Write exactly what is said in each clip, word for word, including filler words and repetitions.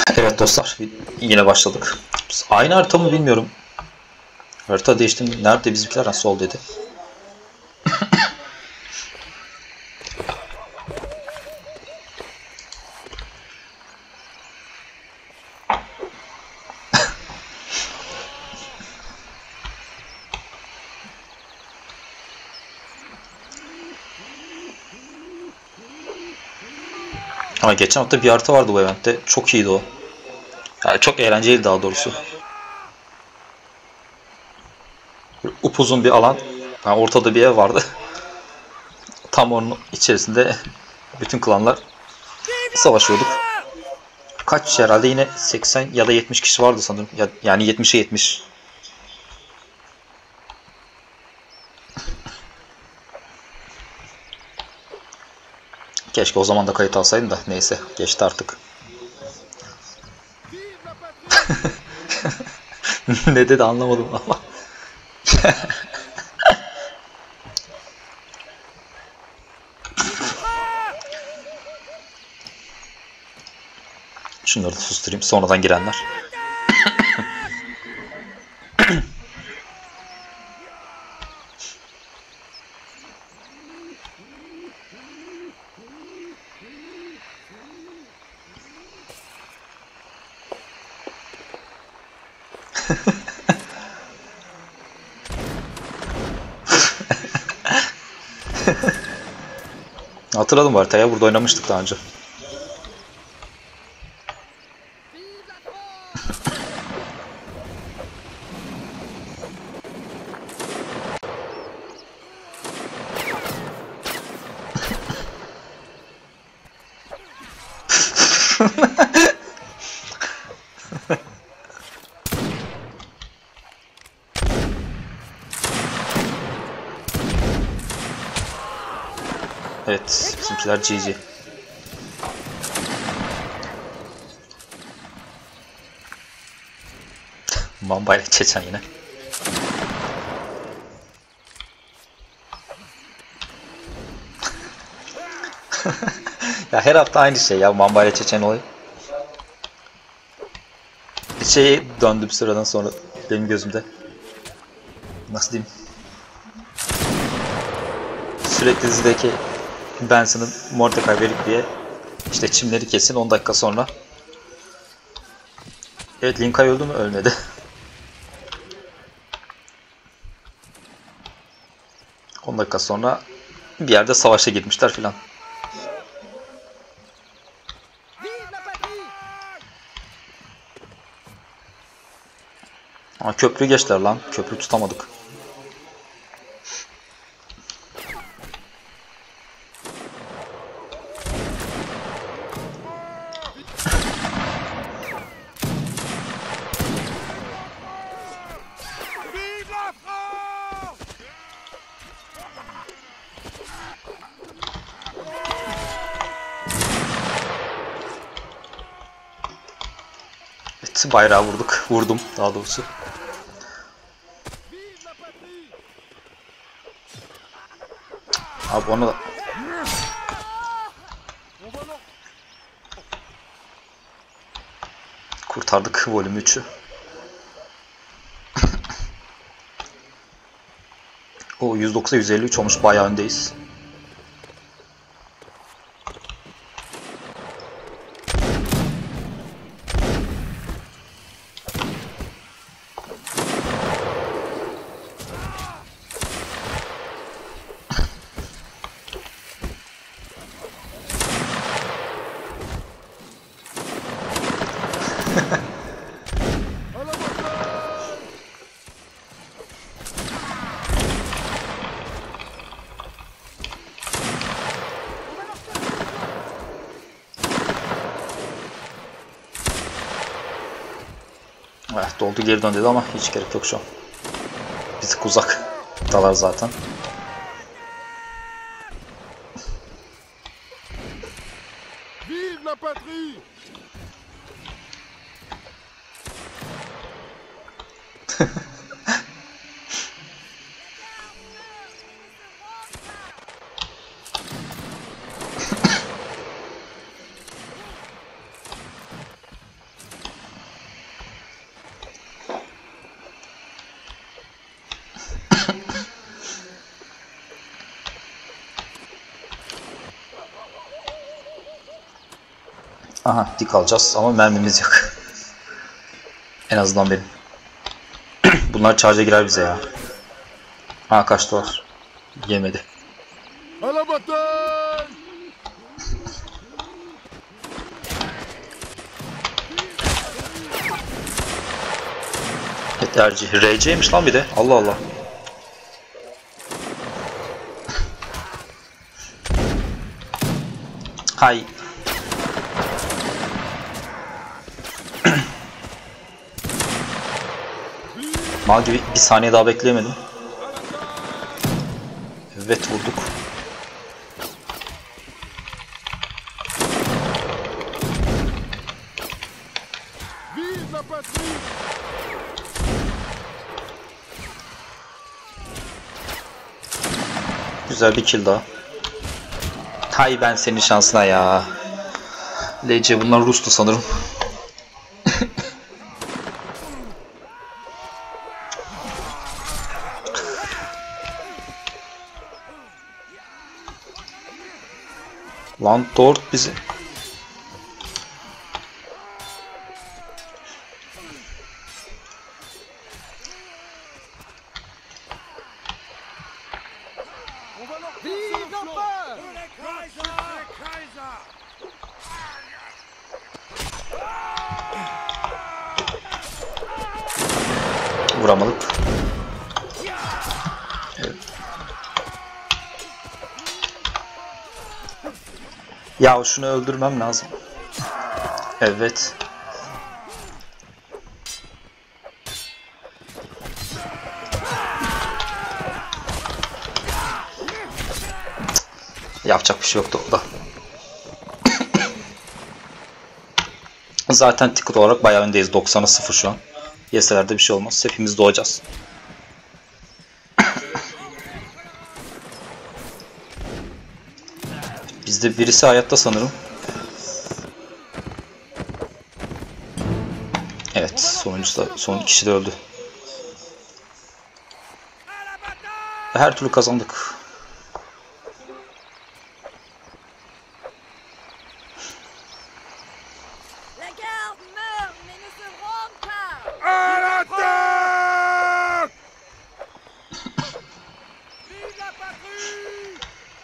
Evet dostlar, yine başladık. Aynı harita mı bilmiyorum. Harita değiştim. Nerede bizimkiler? Ha, sol dedi. Ama geçen hafta bir harita vardı bu eventte. Çok iyiydi o. Yani çok eğlenceliydi daha doğrusu. Upuzun bir alan. Yani ortada bir ev vardı. Tam onun içerisinde bütün klanlar savaşıyorduk. Kaç kişi herhalde yine seksen ya da yetmiş kişi vardı sanırım. Ya, yani yetmişe yetmiş. Keşke o zaman da kayıt alsaydım da neyse geçti artık. Ne dedi anlamadım ama. Şunları da susturayım sonradan girenler. Hatırladım bu haritayı. Burada oynamıştık daha önce. Evet, bizimkiler G G. Mamba ile Çeçen yine. Ya her hafta aynı şey ya, Mamba ile Çeçen olayı. Bir şeye döndü bir sıradan sonra benim gözümde. Nasıl diyeyim? Sürekli dizideki Benson'ın Mordecai verip diye işte çimleri kesin on dakika sonra. Evet, Linkay öldü mü? Ölmedi. on dakika sonra bir yerde savaşa girmişler filan. Ama köprüyü geçtiler lan. Köprü tutamadık. Evet, bayrağı vurduk. Vurdum daha doğrusu. Abi onu da... Kurtardık volüm üçü. O yüz doksan yüz elli üç olmuş, bayağı öndeyiz. Evet, doldu geri dön dedi ama hiç gerek yok şu an. Bir tık uzak dalar zaten. Vive la patrie! Aha, dik alacağız ama mermimiz yok. En azından benim. Bunlar charge'a girer bize ya. Ha, kaçtılar. Yemedi. À la bataille! Evet, R C. R C'ymiş lan bir de. Allah Allah. Hay. Mal gibi bir saniye daha bekleyemedim. Evet, vurduk. Vive la patrie! Güzel bir kill daha. Hay, ben senin şansına ya. L C bunlar Rus'tu sanırım. Lan Tort bizi. Vive l'empereur! Vuramadık. Evet. Ya şunu öldürmem lazım. Evet. Yapacak bir şey yoktu o da. Zaten ticket olarak bayağı öndeyiz. doksana sıfır şu an. Yeseler de bir şey olmaz. Hepimiz doğacağız. Bizde birisi hayatta sanırım. Evet, sonuncusu da, son kişi de öldü. Her türlü kazandık. La garde meurt, mais ne se rend pas. À l'attaque! Vive la patrie!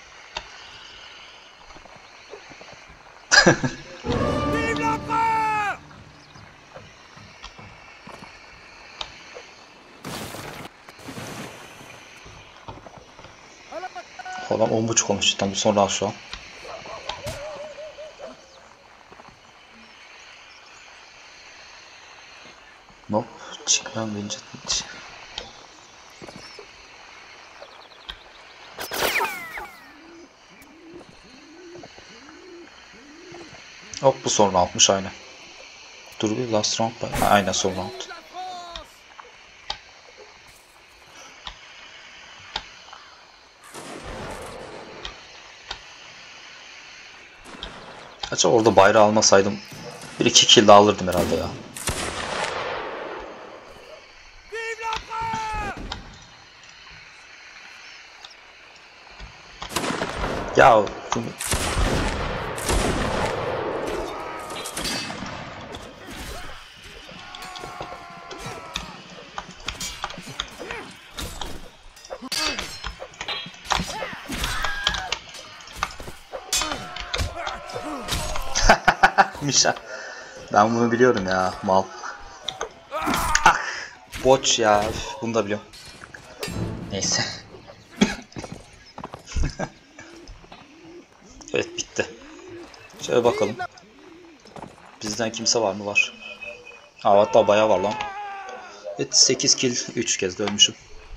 Vive l'empereur! Adam on buçuk olmuş. Tam sonra şu an. Nope. Çıkmam bence. Hop, bu son roundmuş aynen. Dur bir last round. Ha, aynen son round. Acaba orada bayrağı almasaydım bir iki kill daha alırdım herhalde ya. Vive l'empereur! Ya bunu... Mişa. Ben bunu biliyorum ya, mal. Ah, boç ya. Üf, bunu da biliyorum. Neyse. Evet, bitti. Şöyle bakalım. Bizden kimse var mı? Var. Ha, hatta bayağı var lan. Evet, sekiz kill, üç kez de ölmüşüm.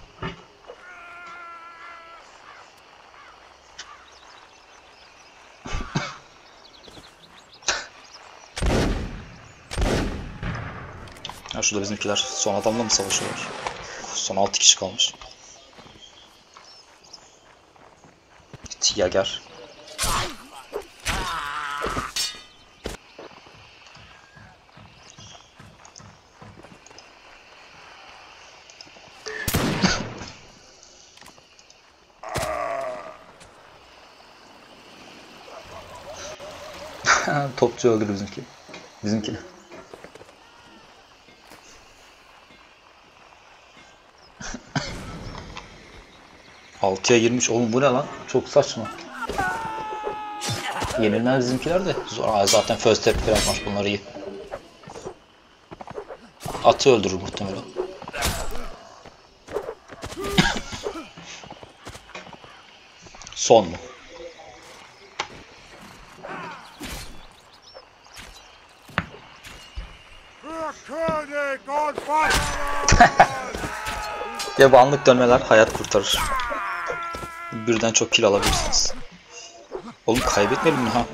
Ha, şurada bizimkiler son adamla mı savaşıyorlar? Son altı kişi kalmış. Tiyager. Topçu öldür bizimki. Bizimki. altıya yirmi üç oğlum bu ne lan? Çok saçma. Yenilmez bizimkiler de. Zor. Aa, zaten first tepki yapmış bunları iyi. Atı öldürür muhtemelen. Son mu? Für König und Vater! Ya bu anlık dönmeler hayat kurtarır. Birden çok kill alabilirsiniz. Oğlum kaybetmeyelim mi ha?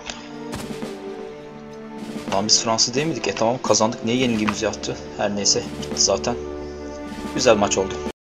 Lan biz Fransız değil miydik? E tamam kazandık. Niye yenilgimiz yaptı? Her neyse gitti zaten. Güzel maç oldu.